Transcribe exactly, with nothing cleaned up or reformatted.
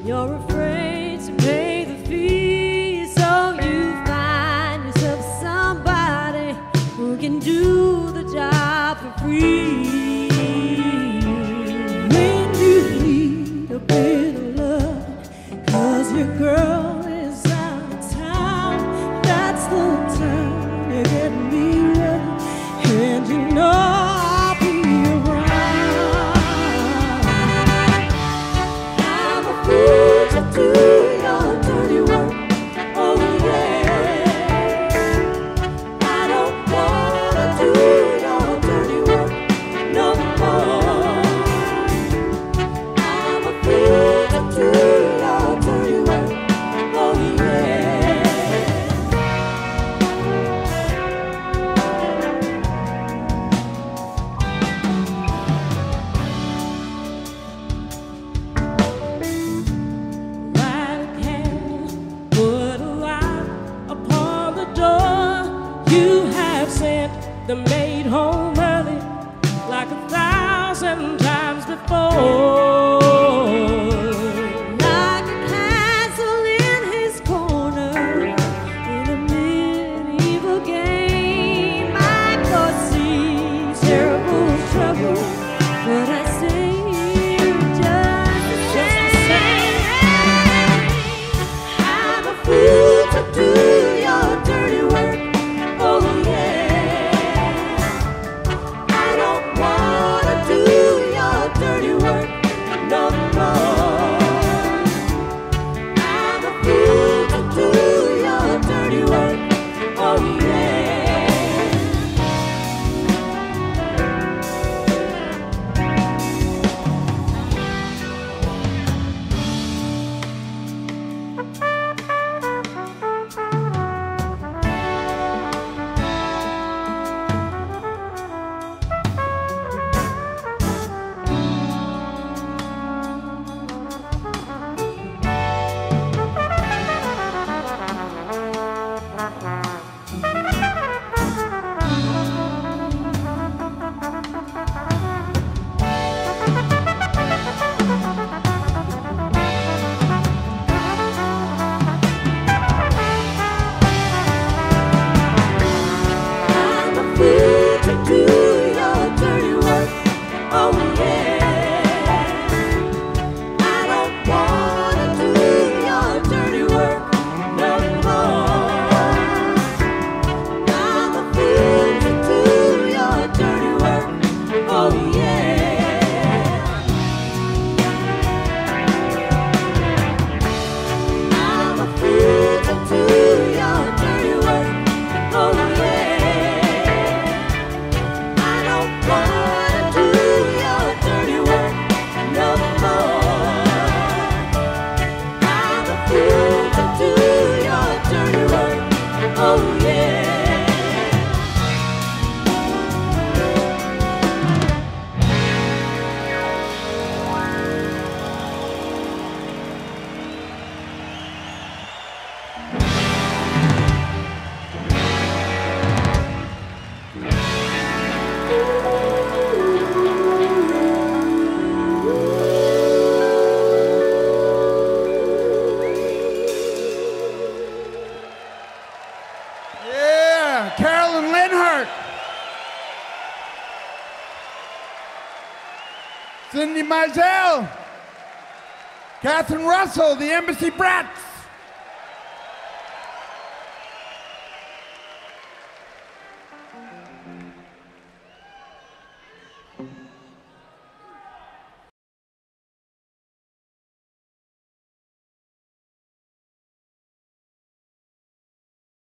You're afraid to pay the fee, so you find yourself somebody who can do the job for free. When you need a bit of love, cause your girl is out of town, that's the time you get me ready, and you know do your dirty work, oh yeah. I don't wanna do your dirty work no more. I'm a fool to do your dirty work, oh yeah. The maid home early like a thousand times before, like a castle in his corner in a medieval game. I foresee terrible trouble, but I say just the same. I'm a fool to do your dirty work, oh yeah. Dirty work no more. I'm a fool to do your dirty work, oh yeah. Cindy Mizell, Catherine Russell, the Embassy Brats.